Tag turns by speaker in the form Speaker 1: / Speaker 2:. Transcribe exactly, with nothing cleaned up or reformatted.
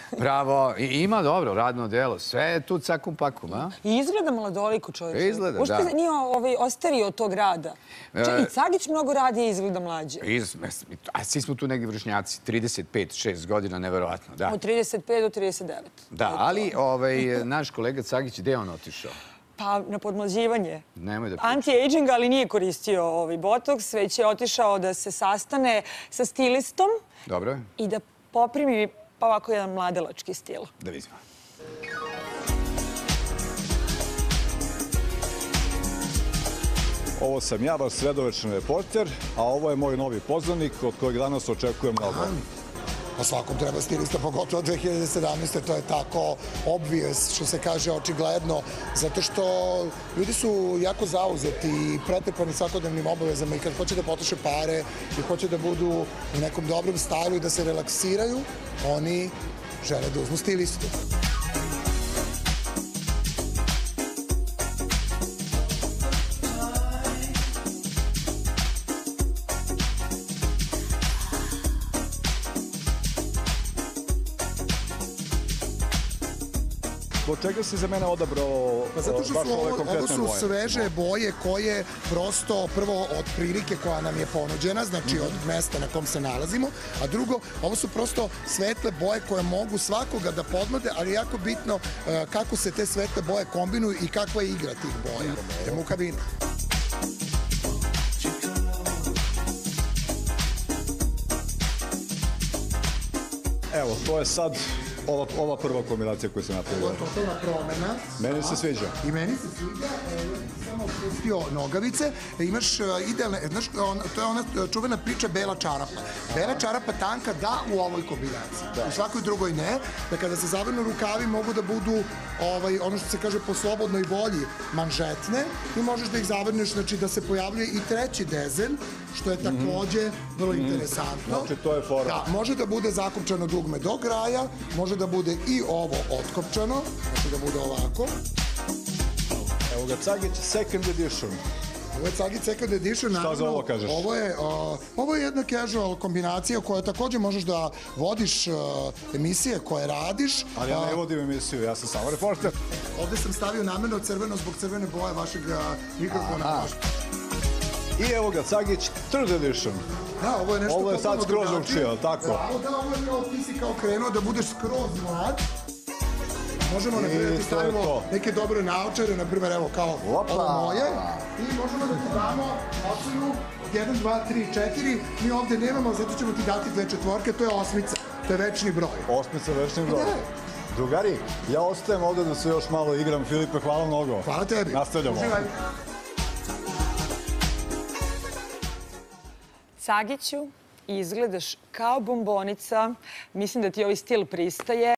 Speaker 1: Bravo. I ima dobro radno delo. Sve je tu cakum pakum, a?
Speaker 2: I izgleda mladoliko čovječe.
Speaker 1: Izgleda,
Speaker 2: Uopšte
Speaker 1: da.
Speaker 2: nije ostario od tog rada. Čak i Cagić mnogo radi i izgleda mlađe.
Speaker 1: A svi smo tu neki vršnjaci. trideset pet, šest godina, neverovatno, da.
Speaker 2: Od trideset pet do trideset devet.
Speaker 1: Da, ali naš kolega Cagić, gde je on otišao?
Speaker 2: Pa na podmlađivanje.
Speaker 1: Nemoj da pričam.
Speaker 2: Anti-aging, ali nije koristio ovaj botoks, već je otišao da se sastane sa stilistom.
Speaker 1: Dobro.
Speaker 2: I da poprimi pa ovako jedan mladelački stil.
Speaker 1: Da vidimo.
Speaker 3: Ovo sam ja, vaš sredovečni reporter, a ovo je moj novi poznanik od kojeg danas očekujem mnogo.
Speaker 4: Pa svakom treba stilista, pogotovo dve hiljade sedamnaeste. To je tako obvious, što se kaže, očigledno, zato što ljudi su jako zauzeti i pretrpani svakodnevnim obavezama i kad hoće da potroše pare i hoće da budu u nekom dobrom stylu i da se relaksiraju, oni žele da uzmu stilistu.
Speaker 3: Zbog čega si za mene odabrao baš ove konkretne boje?
Speaker 4: Ovo su sveže boje koje prosto, prvo od prilike koja nam je ponuđena, znači od mesta na kom se nalazimo, a drugo, ovo su prosto svetle boje koje mogu svakoga da podmlade, ali je jako bitno kako se te svetle boje kombinuju i kakva je igra tih boja. Idemo u kabinu.
Speaker 3: Evo, to je sad ova prva kombinacija koju sam napravio.
Speaker 4: Ovo je totalna promena.
Speaker 3: Meni se sviđa.
Speaker 4: I meni se sviđa. Samo pustio nogavice. Imaš idealne, znaš, to je ona čuvena priča bela čarapa. Bela čarapa tanka da u ovoj kombinaciji. U svakoj drugoj ne. Da kada se zavrnu rukavi mogu da budu ono što se kaže po slobodnoj volji manžetne i možeš da ih zavrneš, znači da se pojavljuje i treći dezen, što je takođe vrlo interesantno.
Speaker 3: Znači to je fora.
Speaker 4: Da, može da bude zakopčano dugme do kraja, može da bude i ovo otkopčano, može da bude ovako.
Speaker 3: Evo ga, Cagić Second Edition.
Speaker 4: Ovo je Cagić Second Edition.
Speaker 3: Šta za ovo kažeš?
Speaker 4: Ovo je jedna casual kombinacija koja takođe možeš da vodiš emisije koje radiš.
Speaker 3: Ali ja ne vodim emisiju, ja sam samo reporter.
Speaker 4: Ovde sam stavio namerno crveno zbog crvene boje vašeg mikrofona.
Speaker 3: I evo ga, Cagić Third Edition.
Speaker 4: Da, ovo je nešto
Speaker 3: ovo je sad skroz drugčije, ali tako?
Speaker 4: Da, ovo je kao ti si kao krenuo da budeš skroz mlad. Možemo na primjer da ti stavimo neke dobre naočare, na primjer evo kao ovo moje. I možemo da ti damo ocenu jedan, dva, tri, četiri. Mi ovde nemamo, zato ćemo ti dati dve četvorke, to je osmica, to je večni broj.
Speaker 3: Osmica, večni broj. Drugari, ja ostajem ovde da se još malo igram. Filipe, hvala mnogo.
Speaker 4: Hvala tebi.
Speaker 3: Nastavljamo.
Speaker 2: Cagiću, izgledaš kao bombonica. Mislim da ti ovaj stil pristaje.